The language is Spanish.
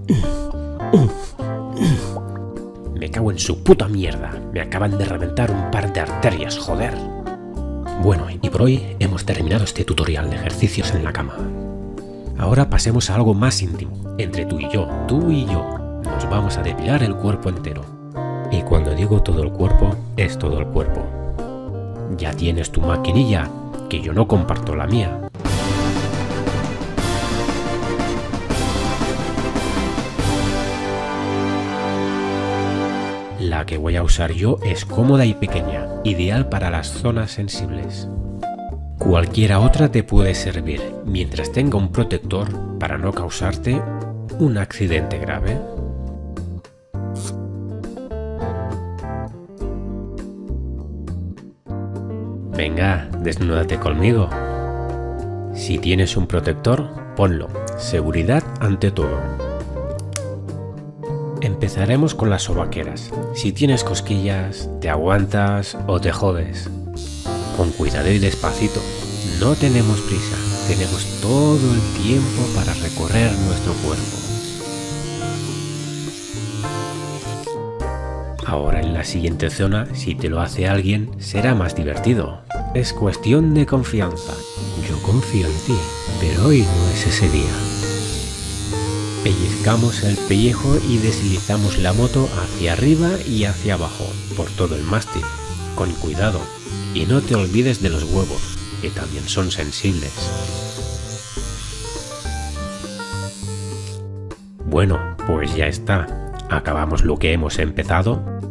Me cago en su puta mierda. Me acaban de reventar un par de arterias, joder. Bueno, y por hoy hemos terminado este tutorial de ejercicios en la cama. Ahora pasemos a algo más íntimo. Entre tú y yo, nos vamos a depilar el cuerpo entero. Y cuando digo todo el cuerpo, es todo el cuerpo. Ya tienes tu maquinilla, que yo no comparto la mía. La que voy a usar yo es cómoda y pequeña, ideal para las zonas sensibles. Cualquiera otra te puede servir, mientras tenga un protector para no causarte un accidente grave. Venga, desnúdate conmigo. Si tienes un protector, ponlo. Seguridad ante todo. Empezaremos con las sobaqueras. Si tienes cosquillas, te aguantas o te jodes. Con cuidado y despacito. No tenemos prisa. Tenemos todo el tiempo para recorrer nuestro cuerpo. Ahora en la siguiente zona, si te lo hace alguien, será más divertido. Es cuestión de confianza. Yo confío en ti, pero hoy no es ese día. Pellizcamos el pellejo y deslizamos la moto hacia arriba y hacia abajo, por todo el mástil, con cuidado. Y no te olvides de los huevos, que también son sensibles. Bueno, pues ya está. Acabamos lo que hemos empezado